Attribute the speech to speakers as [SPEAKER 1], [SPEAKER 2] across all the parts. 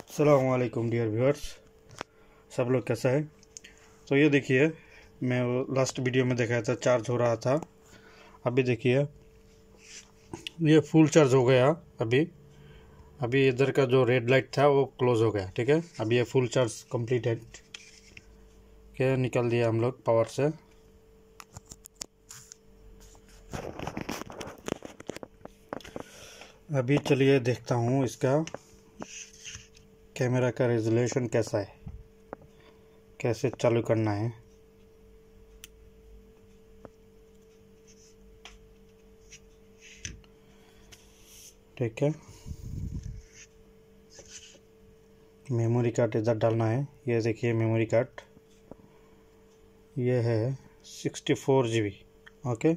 [SPEAKER 1] अस्सलाम वालेकुम dear viewers. सब लोग कैसा है? तो ये देखिए, मैं लास्ट वीडियो में दिखाया था चार्ज हो रहा था। अभी देखिए ये फुल चार्ज हो गया। अभी अभी इधर का जो रेड लाइट था वो क्लोज हो गया। ठीक है, अभी ये फुल चार्ज कंप्लीटेड के निकल दिया हम लोग पावर से। अभी चलिए देखता हूँ इसका कैमरा का रेजोल्यूशन कैसा है, कैसे चालू करना है। ठीक है, मेमोरी कार्ड इधर डालना है। ये देखिए मेमोरी कार्ड, ये है 64 GB। ओके,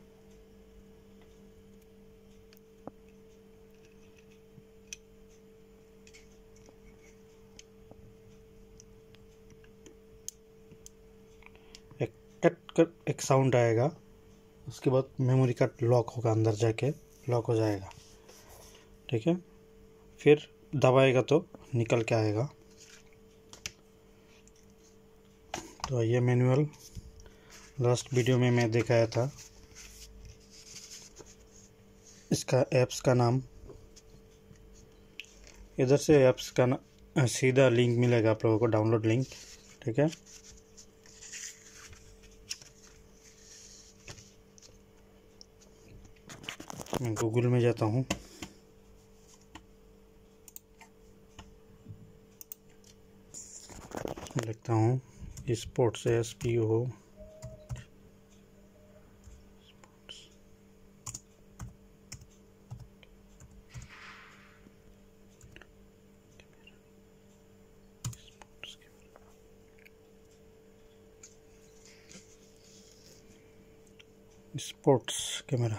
[SPEAKER 1] एक कट कर एक साउंड आएगा, उसके बाद मेमोरी कार्ड लॉक होगा, अंदर जाके लॉक हो जाएगा। ठीक है, फिर दबाएगा तो निकल के आएगा। तो ये मैनुअल लास्ट वीडियो में मैं दिखाया था। इसका ऐप्स का नाम, इधर से ऐप्स का सीधा लिंक मिलेगा आप लोगों को, डाउनलोड लिंक। ठीक है, मैं गूगल में जाता हूँ। लिखता हूँ स्पोर्ट्स, SPO स्पोर्ट्स कैमरा।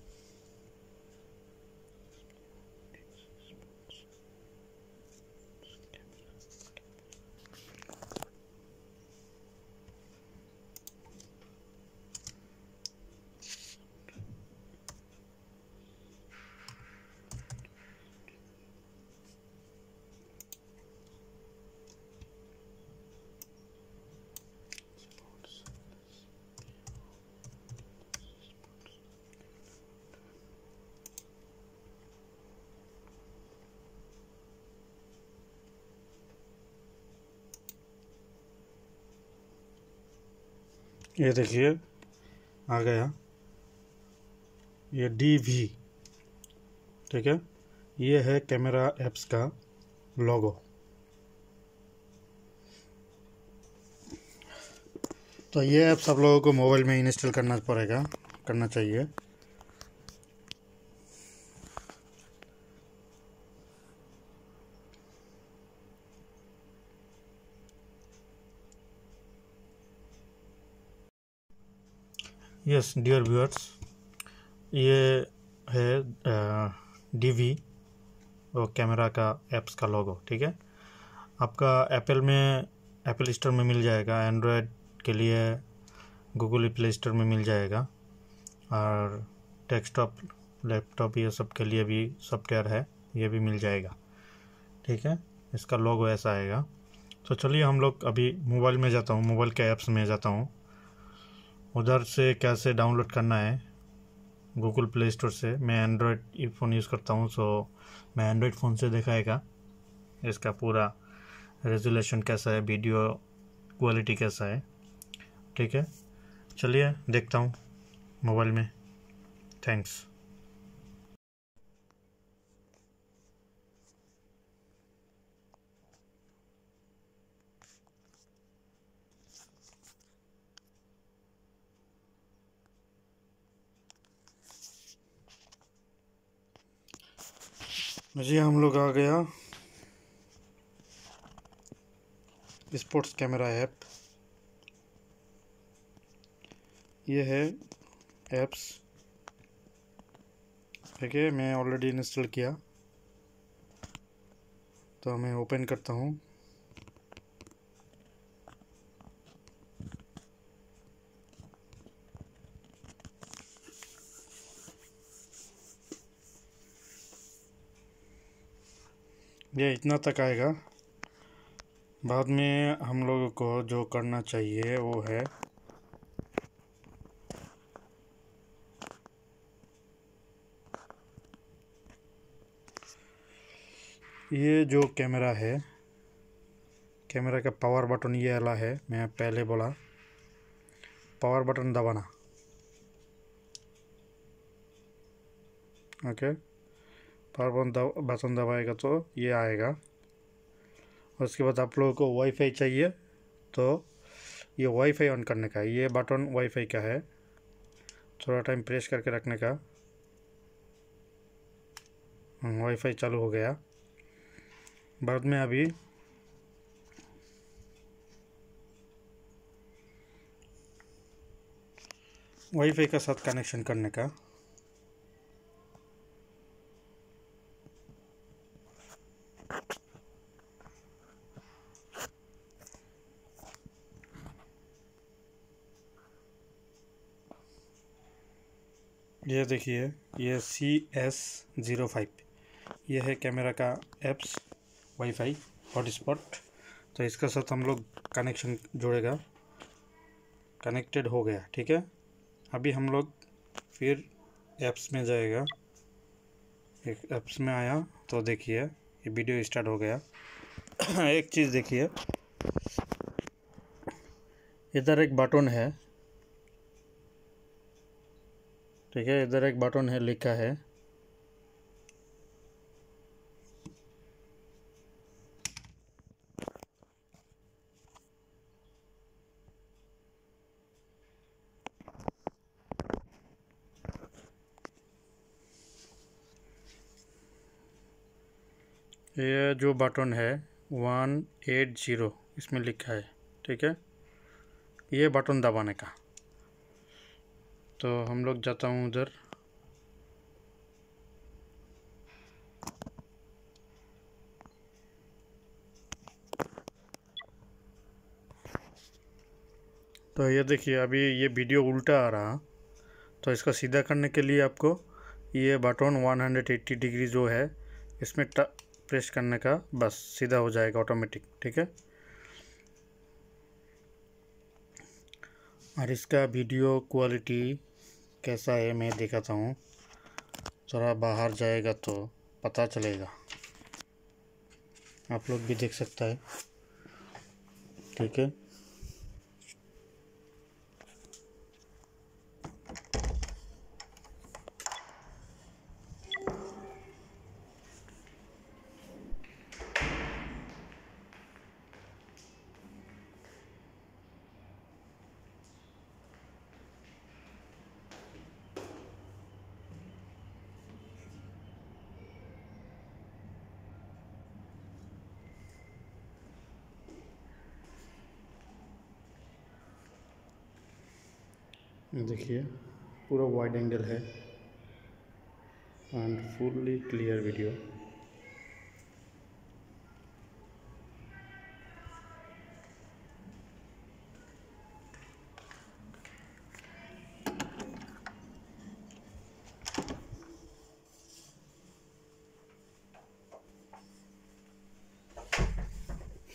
[SPEAKER 1] ये देखिए आ गया, ये DV। ठीक है, ये है कैमरा ऐप्स का लोगो। तो ये ऐप्स आप लोगों को मोबाइल में इंस्टॉल करना चाहिए। यस डियर व्यूअर्स, ये है DV और कैमरा का ऐप्स का लोगो। ठीक है, आपका एप्पल स्टोर में मिल जाएगा, एंड्रॉयड के लिए गूगल प्ले स्टोर में मिल जाएगा, और डेस्कटॉप लैपटॉप ये सब के लिए भी सॉफ्टवेयर है, ये भी मिल जाएगा। ठीक है, इसका लोगो ऐसा आएगा। तो चलिए हम लोग अभी मोबाइल में जाता हूँ, मोबाइल के ऐप्स में जाता हूँ, उधर से कैसे डाउनलोड करना है गूगल प्ले स्टोर से। मैं एंड्रॉयड फ़ोन यूज़ करता हूँ, सो मैं एंड्रॉयड फ़ोन से दिखाएगा इसका पूरा रेजोल्यूशन कैसा है, वीडियो क्वालिटी कैसा है। ठीक है, चलिए देखता हूँ मोबाइल में। थैंक्स। जी हम लोग आ गया स्पोर्ट्स कैमरा ऐप। ये है ऐप्स। ठीक है, मैं ऑलरेडी इंस्टॉल किया, तो मैं ओपन करता हूँ। ये इतना तक आएगा। बाद में हम लोगों को जो करना चाहिए वो है ये जो कैमरा है, कैमरा का पावर बटन ये वाला है, मैं पहले बोला पावर बटन दबाना। ओके, पावर बटन दबाएगा तो ये आएगा। और उसके बाद आप लोगों को वाईफाई चाहिए तो ये वाईफाई ऑन करने का, ये बटन वाईफाई का है, थोड़ा टाइम प्रेस करके रखने का। वाईफाई चालू हो गया। बाद में अभी वाईफाई का साथ कनेक्शन करने का। ये देखिए, ये CS05 ये है कैमरा का एप्स वाईफाई हॉटस्पॉट। तो इसका साथ हम लोग कनेक्शन जोड़ेगा, कनेक्टेड हो गया। ठीक है, अभी हम लोग फिर ऐप्स में जाएगा। एक ऐप्स में आया तो देखिए ये वीडियो स्टार्ट हो गया। एक चीज़ देखिए, इधर एक बटन है, ठीक है, इधर एक बटन है, लिखा है ये जो बटन है 180 इसमें लिखा है। ठीक है, ये बटन दबाने का। तो हम लोग जाता हूँ उधर, तो ये देखिए अभी ये वीडियो उल्टा आ रहा। तो इसका सीधा करने के लिए आपको ये बटन 180 डिग्री जो है इसमें प्रेस करने का, बस सीधा हो जाएगा ऑटोमेटिक। ठीक है, और इसका वीडियो क्वालिटी कैसा है मैं दिखाता हूँ। थोड़ा बाहर जाएगा तो पता चलेगा, आप लोग भी देख सकता है। ठीक है, देखिए पूरा वाइड एंगल है एंड फुल्ली क्लियर वीडियो।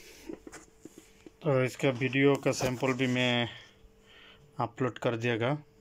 [SPEAKER 1] तो इसका वीडियो का सैंपल भी मैं अपलोड कर दिएगा।